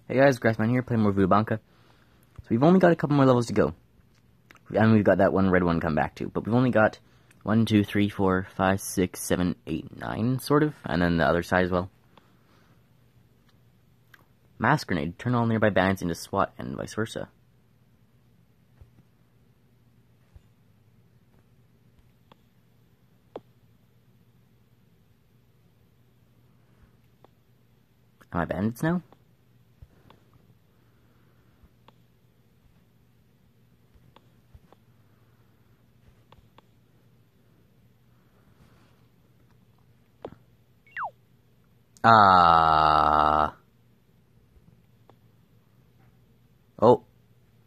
Hey guys, Grassman here, playing more Voodoo Banka. So we've only got a couple more levels to go. And we've got that one red one come back too. But we've only got 1, 2, 3, 4, 5, 6, 7, 8, 9, sort of. And then the other side as well. Mass Grenade. Turn all nearby bandits into SWAT and vice versa. Am I bandits now? Oh.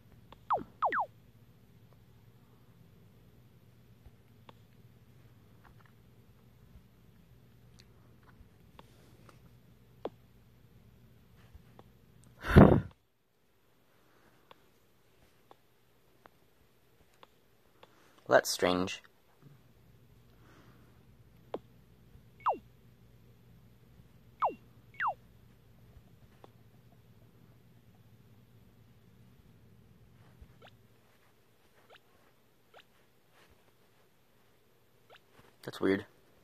Well, that's strange. That's weird.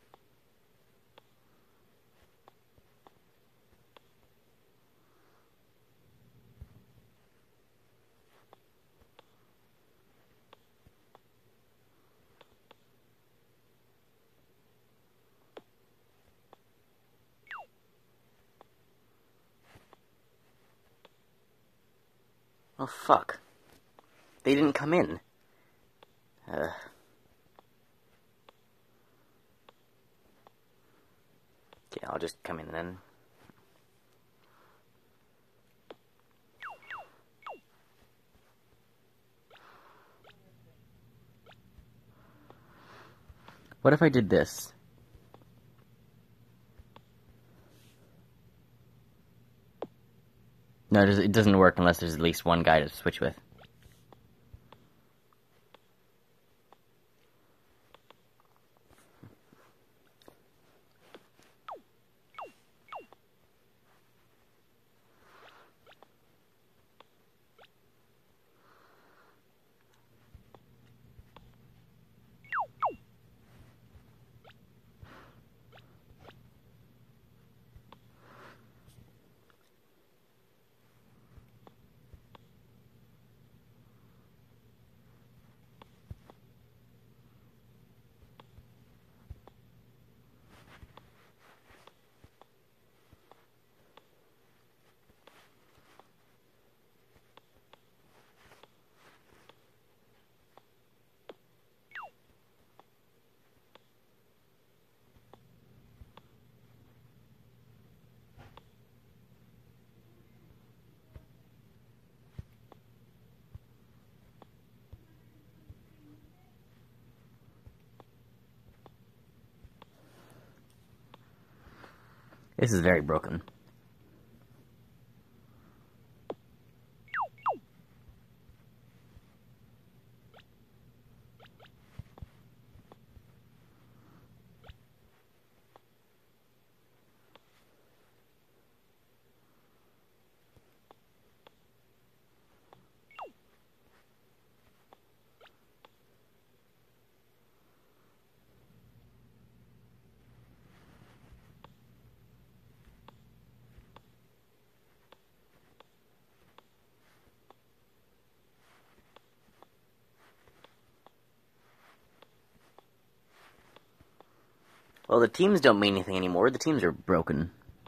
Oh, fuck. They didn't come in. Okay, I'll just come in then. What if I did this? No, it doesn't work unless there's at least one guy to switch with. This is very broken. Well, the teams don't mean anything anymore. The teams are broken.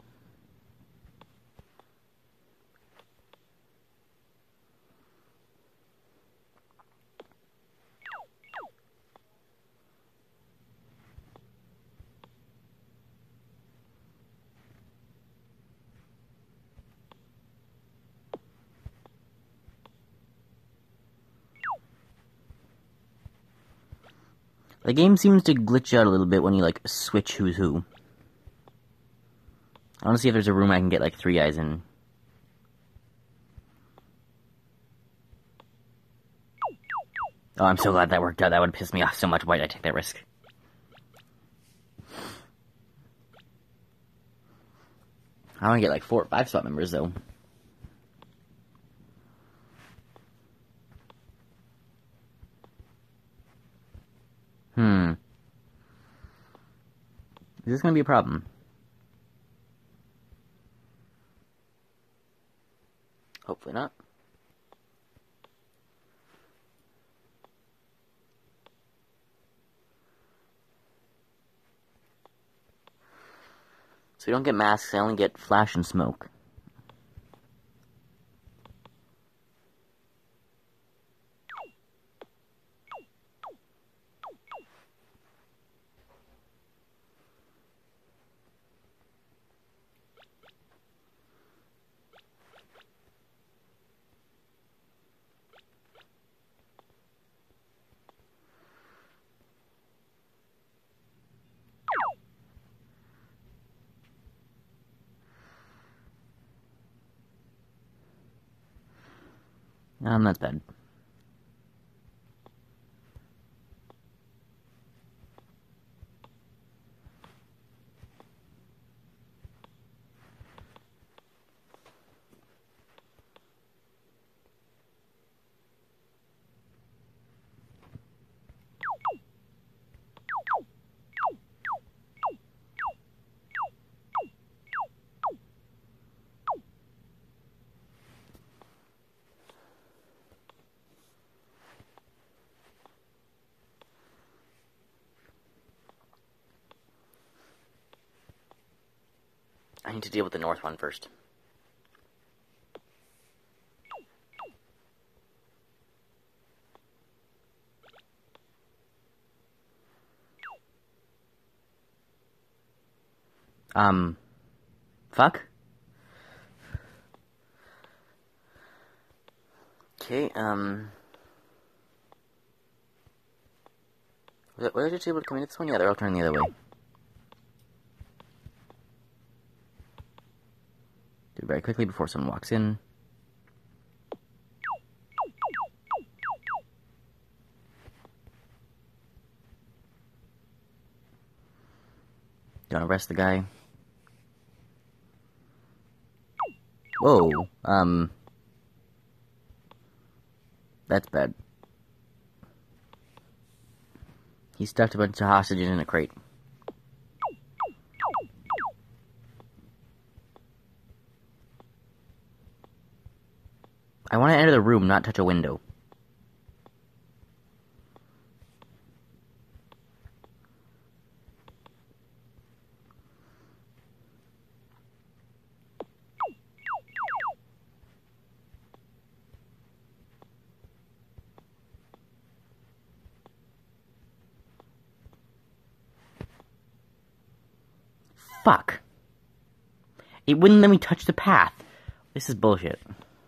The game seems to glitch out a little bit when you, like, switch who's who. I want to see if there's a room I can get, like, 3 guys in. Oh, I'm so glad that worked out. That would piss me off so much. Why did I take that risk? I want to get, like, 4 or 5 SWAT members, though. Is this gonna be a problem? Hopefully not. So you don't get masks, I only get flash and smoke. That's bad. I need to deal with the north one first. Fuck? Okay, were they just able to come in this one? Yeah, they're all turning the other way. Do it very quickly before someone walks in. Don't arrest the guy. Whoa, that's bad. He stuffed a bunch of hostages in a crate. I want to enter the room, not touch a window. Fuck. It wouldn't let me touch the path. This is bullshit.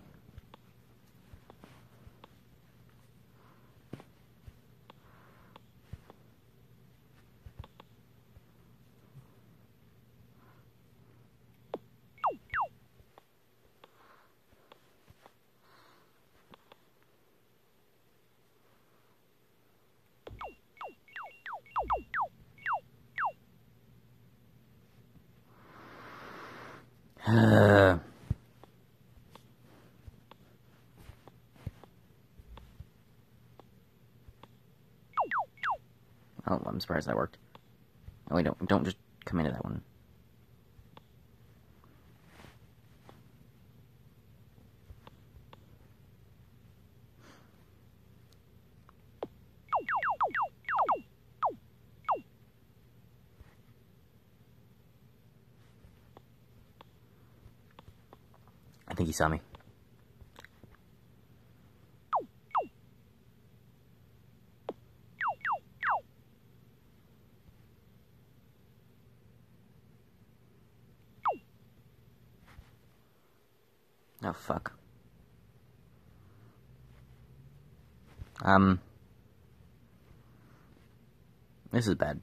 Oh, I'm surprised that worked. Oh, wait, don't just come into that one. I think he saw me. Oh, fuck. This is bad.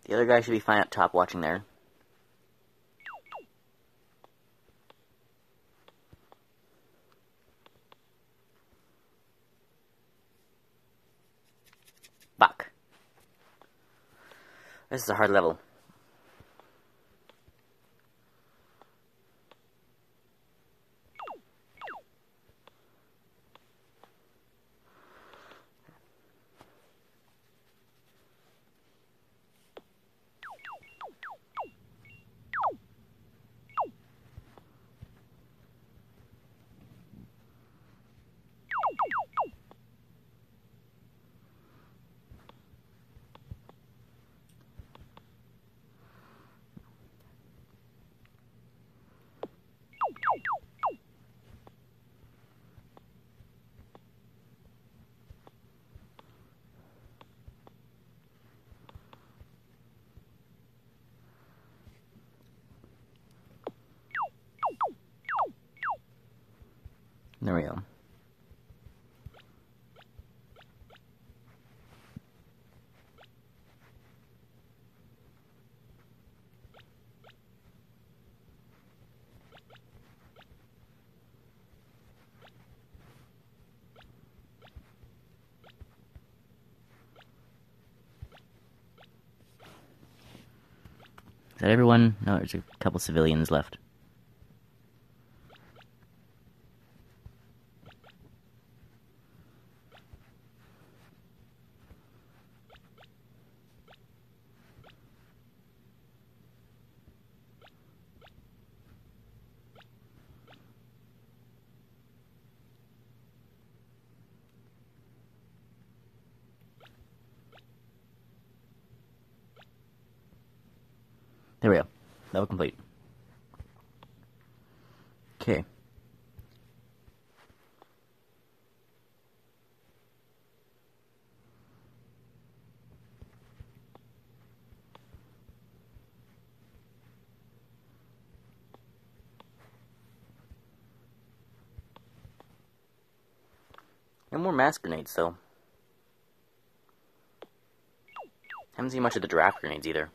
The other guy should be fine up top watching there. Fuck. This is a hard level. There we go. Is that everyone? No, there's a couple civilians left. There we go. Level complete. Okay. No more mass grenades, though. Haven't seen much of the draft grenades either.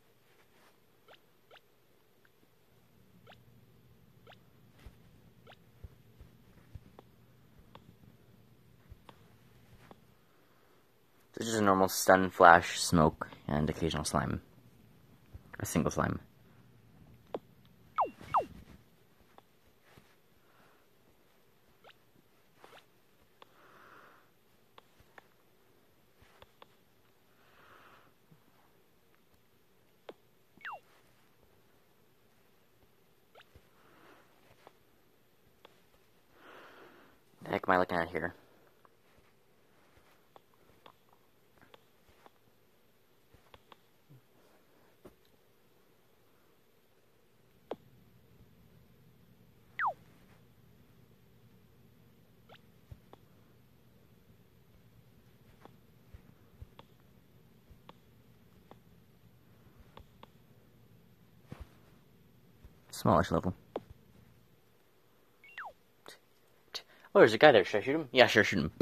This is just a normal stun, flash, smoke, and occasional slime. A single slime. The heck am I looking at here? Smallish level. Oh, there's a guy there. Should I shoot him? Yeah, sure, shoot him.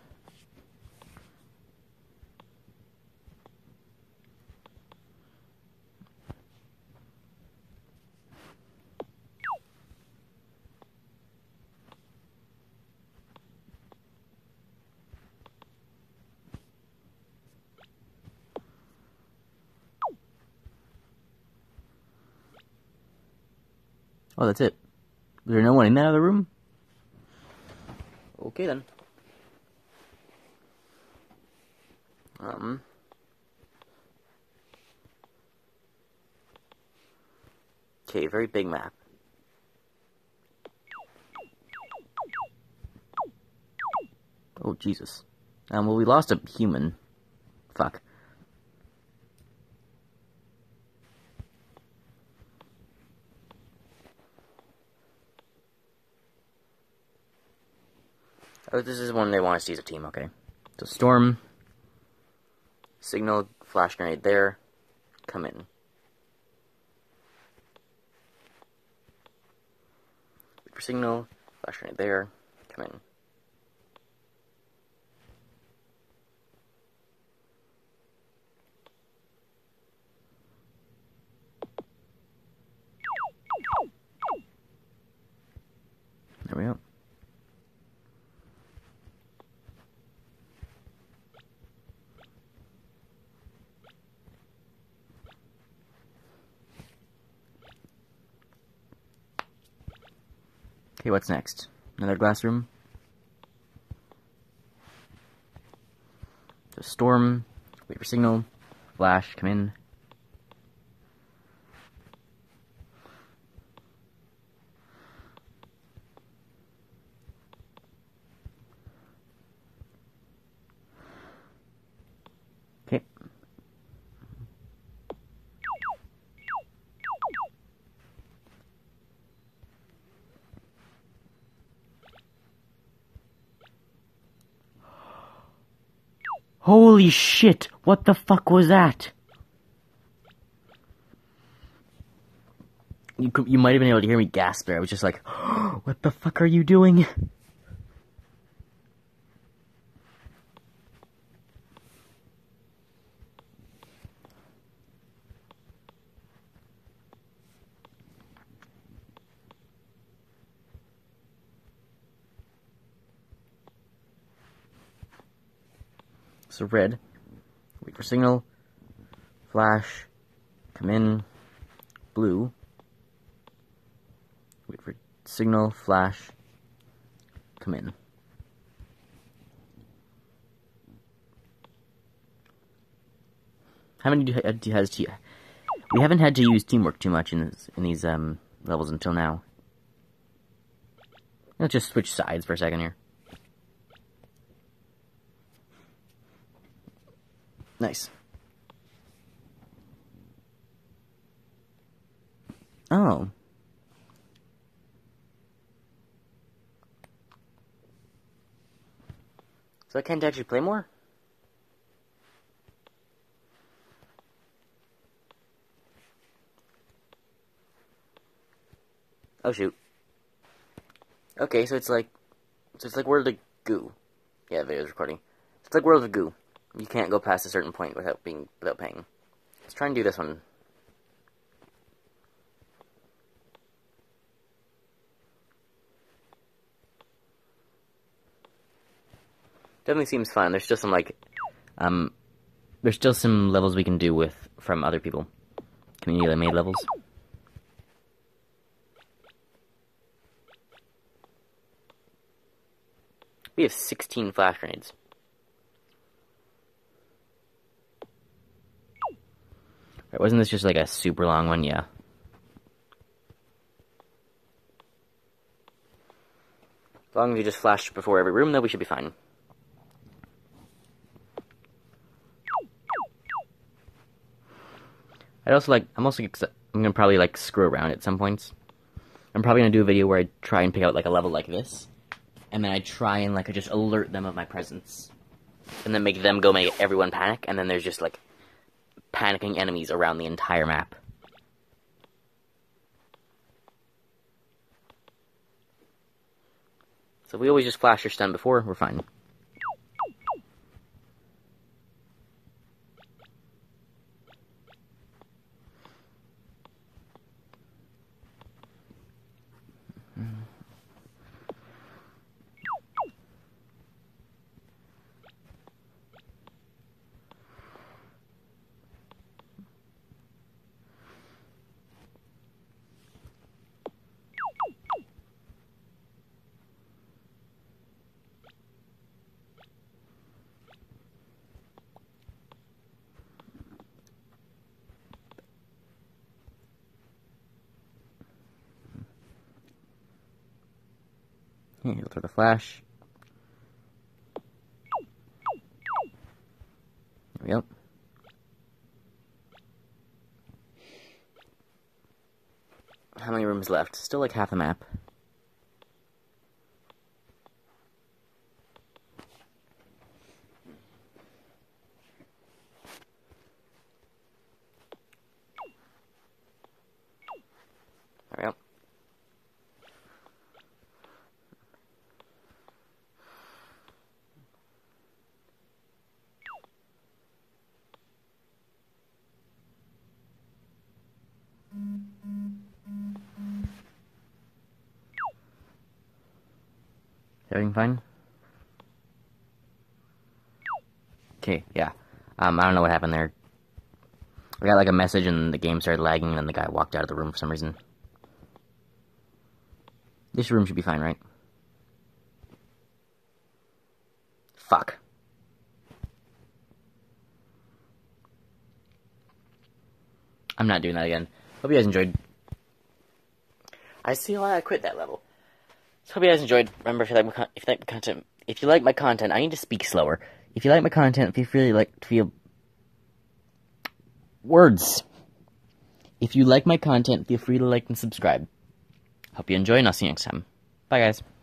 Oh, that's it. Was there no one in that other room? Okay, then. Okay, very big map. Oh, Jesus. Well, we lost a human. Fuck. Oh, this is one they want us to use a team, okay. So, Storm, Signal, Flash Grenade there, come in. For Signal, Flash Grenade there, come in. Okay, what's next? Another glass room. So storm, wait for signal, flash, come in. Okay. Holy shit! What the fuck was that? You might have been able to hear me gasp there. I was just like, what the fuck are you doing? So red, wait for signal, flash, come in, blue, wait for signal, flash, come in. We haven't had to use teamwork too much in these levels until now. Let's just switch sides for a second here. Nice. Oh. So I can't actually play more? Oh shoot. Okay, so it's like World of Goo. Yeah, the video's recording. It's like World of Goo. You can't go past a certain point without paying. Let's try and do this one. Definitely seems fun. There's still some there's still some levels we can do from other people. Community made levels. We have 16 flash grenades. Right, wasn't this just like a super long one? Yeah. As long as you just flash before every room, though, we should be fine. I'm gonna probably screw around at some points. I'm probably gonna do a video where I try and pick out a level like this, and then I try and just alert them of my presence, and then make them go make everyone panic, and then there's just panicking enemies around the entire map. So if we always just flash or stun before, we're fine. Here, go through the flash. There we go. How many rooms left? Still half the map. There we go. Everything fine? Okay, yeah. I don't know what happened there. I got a message and the game started lagging and then the guy walked out of the room for some reason. This room should be fine, right? Fuck. I'm not doing that again. Hope you guys enjoyed. I see why I quit that level. So hope you guys enjoyed. Remember, if you like my content, I need to speak slower. If you like my content, if you really like to feel words. If you like my content, feel free to like and subscribe. Hope you enjoy, and I'll see you next time. Bye, guys.